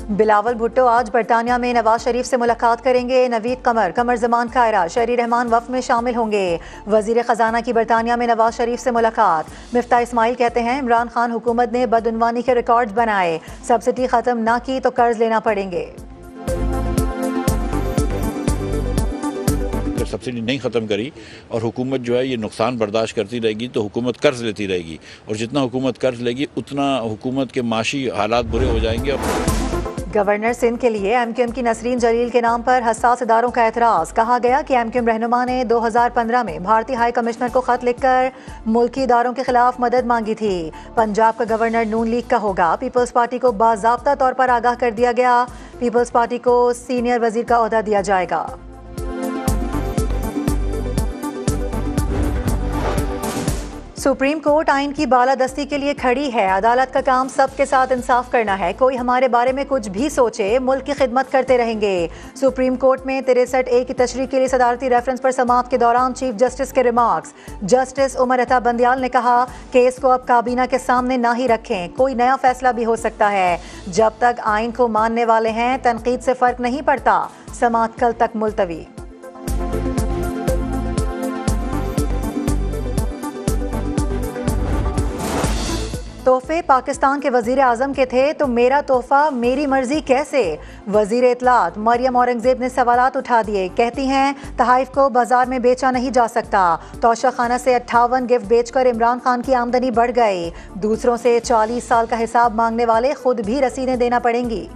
بلاول بھٹو آج برطانیہ میں نواز شریف سے ملاقات کریں گے۔ نوید قمر زمان کائرہ شہری رحمان وفد میں شامل ہوں گے۔ وزیر خزانہ کی برطانیہ میں نواز شریف سے ملاقات۔ مفتاح اسماعیل کہتے ہیں عمران خان حکومت نے بدعنوانی کے ریکارڈز بنائے، سبسڈی ختم نہ کی تو قرض لینا پڑیں گے۔ اگر سبسڈی نہیں ختم کری اور حکومت جو ہے یہ نقصان برداشت کرتی رہے گی تو حکومت قرض لیتی رہے گی، اور جتنا حکومت قرض لے گی اتنا حکومت کے معاشی حالات برے ہو جائیں گے۔ گورنر سندھ کے لیے ایم کیو ایم کی نسرین جلیل کے نام پر حساس اداروں کا اعتراض۔ کہا گیا کہ ایم کیو ایم رہنما نے 2015 میں بھارتی ہائی کمشنر کو خط لکھ کر ملکی اداروں کے خلاف مدد مانگی تھی۔ پنجاب کا گورنر نون لیگ کا ہوگا، پیپلز پارٹی کو باضابطہ طور پر آگاہ کر دیا گیا۔ پیپلز پارٹی کو سینئر وزیر کا عہدہ دیا جائے گا۔ سپریم کورٹ آئین کی بالادستی کے لیے کھڑی ہے۔ عدالت کا کام سب کے ساتھ انصاف کرنا ہے، کوئی ہمارے بارے میں کچھ بھی سوچے ملک کی خدمت کرتے رہیں گے۔ سپریم کورٹ میں 63A کی تشریح کے لیے صدارتی ریفرنس پر سماعت کے دوران چیف جسٹس کے ریمارکس۔ جسٹس عمر عطا بندیال نے کہا کیس کو اب کابینہ کے سامنے نہ ہی رکھیں، کوئی نیا فیصلہ بھی ہو سکتا ہے۔ جب تک آئین کو ماننے والے ہیں تنقید سے فرق نہیں پڑتا۔ سماعت کل تک ملتوی۔ تحفے پاکستان کے وزیر اعظم کے تھے تو میرا تحفہ میری مرضی کیسے؟ وزیر اطلاعات مریم اورنگزیب نے سوالات اٹھا دیے۔ کہتی ہیں تحائف کو بازار میں بیچا نہیں جا سکتا۔ توشہ خانہ سے 58 گفٹ بیچ کر عمران خان کی آمدنی بڑھ گئی۔ دوسروں سے 40 سال کا حساب مانگنے والے خود بھی رسیدیں دینا پڑیں گی۔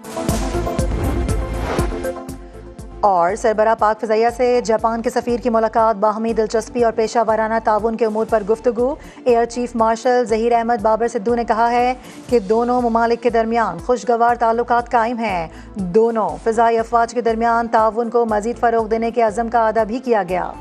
اور سربراہ پاک فضائیہ سے جاپان کے سفیر کی ملاقات، باہمی دلچسپی اور پیشہ ورانہ تعاون کے امور پر گفتگو۔ Air chief marshal Zaheer Ahmed Babar Sidhu نے کہا ہے کہ دونوں ممالک کے درمیان خوشگوار تعلقات قائم ہیں۔ دونوں فضائی افواج کے درمیان تعاون کو مزید فروغ دینے کے عزم کا اعادہ بھی کیا گیا۔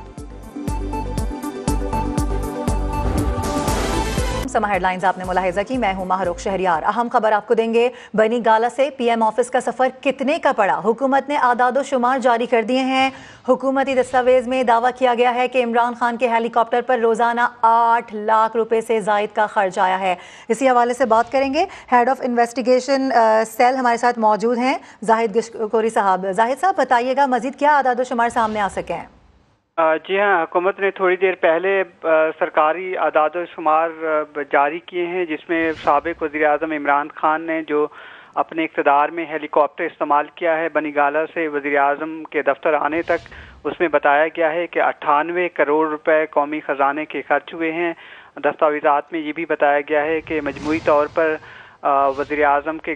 سما ہیڈ لائنز آپ نے ملاحظہ کی، میں ہوں ماہرخ شہریار۔ اہم خبر آپ کو دیں گے، بنی گالا سے پی ایم آفس کا سفر کتنے کا پڑا؟ حکومت نے اعداد و شمار جاری کر دیے ہیں۔ حکومتی دستاویز میں دعویٰ کیا گیا ہے کہ عمران خان کے ہیلی کاپٹر پر روزانہ 8 لاکھ روپے سے زائد کا خرچ آیا ہے۔ اسی حوالے سے بات کریں گے، ہیڈ آف انویسٹیگیشن سیل ہمارے ساتھ موجود ہیں زاہد گشکوری صاحب۔ زاہد صاحب بتائیے گا مزید کیا اعداد و شمار سامنے آ سکے ہیں؟ جی ہاں، حکومت نے تھوڑی دیر پہلے سرکاری اعداد و شمار جاری کیے ہیں، جس میں سابق وزیر اعظم عمران خان نے جو اپنے اقتدار میں ہیلی کاپٹر استعمال کیا ہے بنی گالا سے وزیر اعظم کے دفتر آنے تک، اس میں بتایا گیا ہے کہ 98 کروڑ روپے قومی خزانے کے خرچ ہوئے ہیں۔ دستاویزات میں یہ بھی بتایا گیا ہے کہ مجموعی طور پر وزیر اعظم کے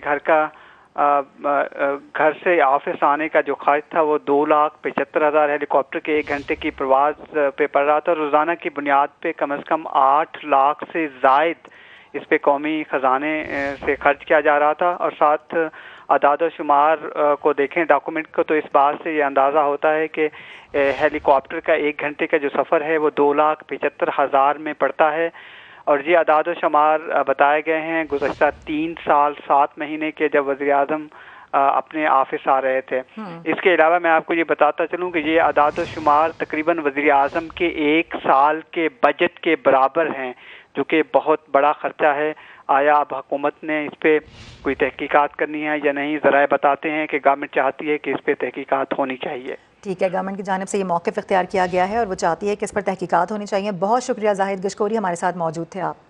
گھر سے آفس آنے کا جو خرچ تھا وہ 2,75,000 ہیلی کاپٹر کے 1 گھنٹے کی پرواز پہ پڑ رہا تھا۔ روزانہ کی بنیاد پہ کم از کم 8 لاکھ سے زائد اس پہ قومی خزانے سے خرچ کیا جا رہا تھا۔ اور ساتھ اعداد و شمار کو دیکھیں ڈاکومنٹ کو تو اس بات سے یہ اندازہ ہوتا ہے کہ ہیلی کاپٹر کا 1 گھنٹے کا جو سفر ہے وہ 2,75,000 میں پڑتا ہے۔ اور یہ اعداد و شمار بتائے گئے ہیں گزشتہ 3 سال 7 مہینے کے جب وزیر اعظم اپنے آفس آ رہے تھے۔ اس کے علاوہ میں آپ کو یہ بتاتا چلوں کہ یہ اعداد و شمار تقریباً وزیر اعظم کے 1 سال کے بجٹ کے برابر ہیں، جو کہ بہت بڑا خرچہ ہے۔ آیا اب حکومت نے اس پہ کوئی تحقیقات کرنی ہے یا نہیں؟ ذرائع بتاتے ہیں کہ گورنمنٹ چاہتی ہے کہ اس پہ تحقیقات ہونی چاہیے۔ ٹھیک ہے، گورنمنٹ کی جانب سے یہ موقف اختیار کیا گیا ہے اور وہ چاہتی ہے کہ اس پر تحقیقات ہونی چاہیے۔ بہت شکریہ زاہد گشکوری، ہمارے ساتھ موجود تھے آپ۔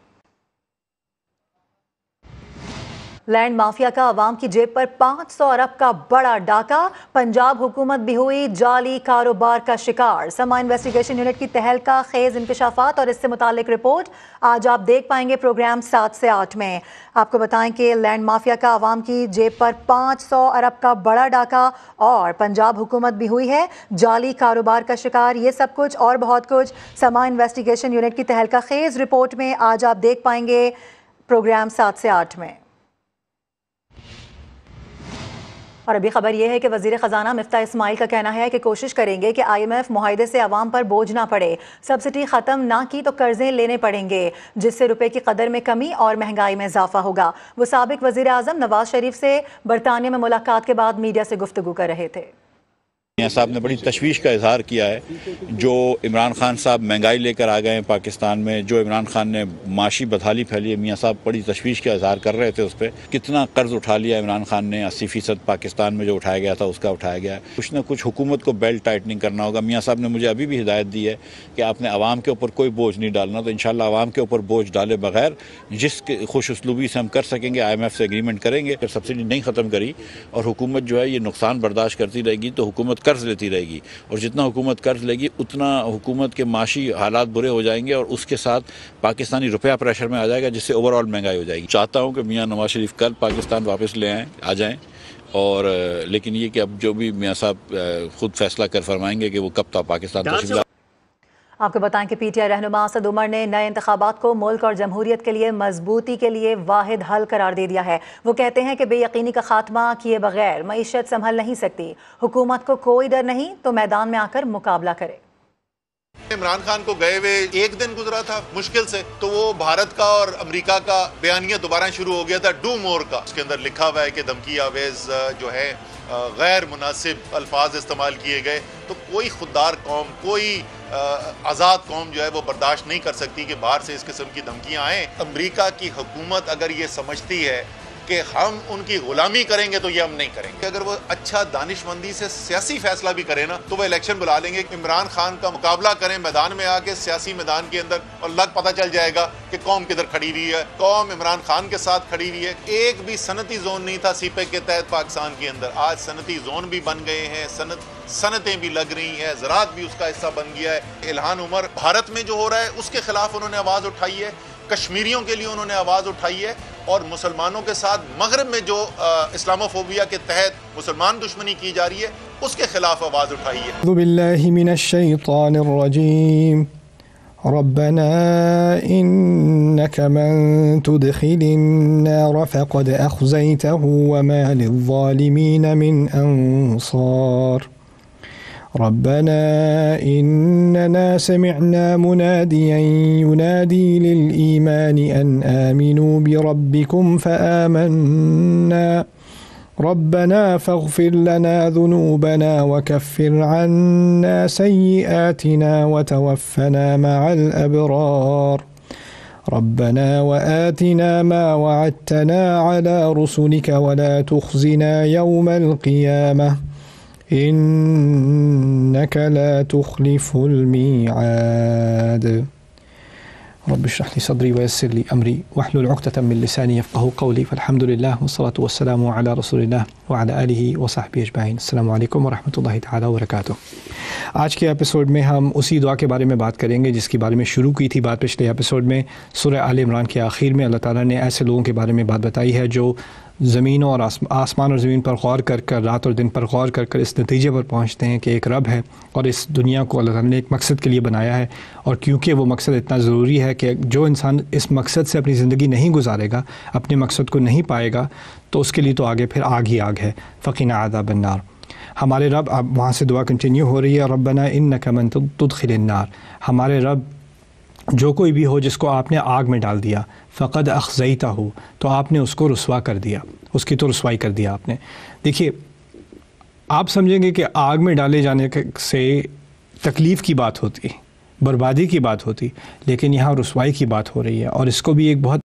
لینڈ مافیا کا عوام کی جیب پر 500 ارب کا بڑا ڈاکہ، پنجاب حکومت بھی ہوئی جعلی کاروبار کا شکار۔ سما انویسٹیگیشن یونٹ کی تہلکہ خیز انکشافات اور اس سے متعلق رپورٹ آج آپ دیکھ پائیں گے پروگرام 7 سے 8 میں۔ آپ کو بتائیں کہ لینڈ مافیا کا عوام کی جیب پر 500 ارب کا بڑا ڈاکہ اور پنجاب حکومت بھی ہوئی ہے جعلی کاروبار کا شکار۔ یہ سب کچھ اور بہت کچھ سما انویسٹیگیشن یونٹ کی تہلکہ خیز رپورٹ میں آج آپ دیکھ پائیں گے پروگرام 7 سے 8 میں۔ اور ابھی خبر یہ ہے کہ وزیر خزانہ مفتاح اسماعیل کا کہنا ہے کہ کوشش کریں گے کہ IMF معاہدے سے عوام پر بوجھ نہ پڑے، سبسڈی ختم نہ کی تو قرضے لینے پڑیں گے، جس سے روپے کی قدر میں کمی اور مہنگائی میں اضافہ ہوگا۔ وہ سابق وزیر اعظم نواز شریف سے برطانیہ میں ملاقات کے بعد میڈیا سے گفتگو کر رہے تھے۔ میاں صاحب نے بڑی تشویش کا اظہار کیا ہے. جو عمران خان صاحب مہنگائی لے کر آ گئے ہیں پاکستان میں، جو عمران خان نے معاشی بدحالی پھیلی ہے، میاں صاحب بڑی تشویش کا اظہار کر رہے تھے اس پہ. کتنا قرض اٹھا لیا عمران خان نے، 80% پاکستان میں جو اٹھایا گیا تھا اس کا اٹھایا گیا ہے. کچھ نہ کچھ حکومت کو بیلٹ ٹائٹننگ کرنا ہوگا. میاں صاحب نے مجھے ابھی بھی ہدایت دی ہے کہ آپ نے عوام کے اوپر کوئی بوجھ نہیں ڈالنا، تو انشاءاللہ عوام کے اوپر بوجھ ڈالے بغیر جس خوش اسلوبی سے ہم کر سکیں گے IMF سے ایگریمنٹ کریں گے. اگر سبسڈی نہیں ختم کری اور حکومت جو ہے یہ نقصان برداشت کرتی رہے گی تو حکومت قرض لیتی رہے گی، اور جتنا حکومت قرض لے گی اتنا حکومت کے معاشی حالات برے ہو جائیں گے، اور اس کے ساتھ پاکستانی روپیہ پریشر میں آ جائے گا، جس سے اوور آل مہنگائی ہو جائے گی. چاہتا ہوں کہ میاں نواز شریف کل پاکستان واپس لے آ جائیں، اور لیکن یہ کہ اب جو بھی میاں صاحب خود فیصلہ کر فرمائیں گے کہ وہ کب تک پاکستان تشریف. آپ کو بتائیں کہ PTI رہنما اسد عمر نے نئے انتخابات کو ملک اور جمہوریت کے لیے مضبوطی کے لیے واحد حل قرار دے دیا ہے. وہ کہتے ہیں کہ بے یقینی کا خاتمہ کیے بغیر معیشت سنبھل نہیں سکتی. حکومت کو کوئی ڈر نہیں تو میدان میں آ کر مقابلہ کرے. عمران خان کو گئے ہوئے ایک دن گزرا تھا مشکل سے، تو وہ بھارت کا اور امریکہ کا بیانیہ دوبارہ شروع ہو گیا تھا ڈو مور کا. اس کے اندر لکھا ہوا ہے کہ دھمکی آویز جو ہے غیر مناسب الفاظ استعمال کیے گئے. تو کوئی خوددار قوم، کوئی آزاد قوم جو ہے وہ برداشت نہیں کر سکتی کہ باہر سے اس قسم کی دھمکیاں آئیں. امریکہ کی حکومت اگر یہ سمجھتی ہے کہ ہم ان کی غلامی کریں گے تو یہ ہم نہیں کریں گے. اگر وہ اچھا دانش مندی سے سیاسی فیصلہ بھی کرے نا تو وہ الیکشن بلا لیں گے. عمران خان کا مقابلہ کریں میدان میں آ کے، سیاسی میدان کے اندر، اور پتہ چل جائے گا کہ قوم کدھر کھڑی ہوئی ہے. قوم عمران خان کے ساتھ کھڑی ہوئی ہے. ایک بھی صنعتی زون نہیں تھا CPEC کے تحت پاکستان کے اندر. آج صنعتی زون بھی بن گئے ہیں، صنعتیں بھی لگ رہی ہیں، زراعت بھی اس کا حصہ بن گیا ہے. الہان عمر بھارت میں جو ہو رہا ہے اس کے خلاف انہوں نے آواز اٹھائی ہے، کشمیریوں کے لیے انہوں نے آواز اٹھائی ہے، اور مسلمانوں کے ساتھ مغرب میں جو اسلاموفوبیا کے تحت مسلمان دشمنی کی جا رہی ہے اس کے خلاف آواز اٹھائی ہے. اعوذ باللہ من الشیطان الرجیم. ربنا انك من تدخل النار فقد اخزيته وما للظالمين من انصار. ربنا إننا سمعنا مناديا ينادي للإيمان أن آمنوا بربكم فآمنا ربنا فاغفر لنا ذنوبنا وكفر عنا سيئاتنا وتوفنا مع الأبرار. ربنا وآتنا ما وعدتنا على رسلك ولا تخزنا يوم القيامة إنك لا تخلف الميعاد. رب اشرح لي صدري ويسر لي أمري واحلل عقدة من لساني يفقهوا قولي. فالحمد لله والصلاة والسلام على رسول الله وعلى آله وصحبه أجمعين. السلام علیکم ورحمۃ اللہ تعالی وبرکاتہ. آج کے ایپیسوڈ میں ہم اسی دعا کے بارے میں بات کریں گے جس کے بارے میں شروع کی تھی بات پچھلے ایپیسوڈ میں. سورہ آل عمران کے آخر میں اللہ تعالیٰ نے ایسے لوگوں کے بارے میں بات بتائی ہے جو زمینوں اور آسمان اور زمین پر غور کر کر، رات اور دن پر غور کر کر اس نتیجے پر پہنچتے ہیں کہ ایک رب ہے اور اس دنیا کو اللہ تعالیٰ نے ایک مقصد کے لیے بنایا ہے. اور کیونکہ وہ مقصد اتنا ضروری ہے کہ جو انسان اس مقصد سے اپنی زندگی نہیں گزارے گا، اپنے مقصد کو نہیں پائے گا، تو اس کے لیے تو آگے پھر آگ ہی آگ ہے. فقنا عذاب النار. ہمارے رب، اب وہاں سے دعا کنٹینیو ہو رہی ہے، ربنا انک من تدخل النار. ہمارے رب جو کوئی بھی ہو جس کو آپ نے آگ میں ڈال دیا، فقد اخزیتہ، تو آپ نے اس کو رسوا کر دیا، اس کی تو رسوائی کر دیا آپ نے. دیکھیے، آپ سمجھیں گے کہ آگ میں ڈالے جانے سے تکلیف کی بات ہوتی، بربادی کی بات ہوتی، لیکن یہاں رسوائی کی بات ہو رہی ہے. اور اس کو بھی ایک بہت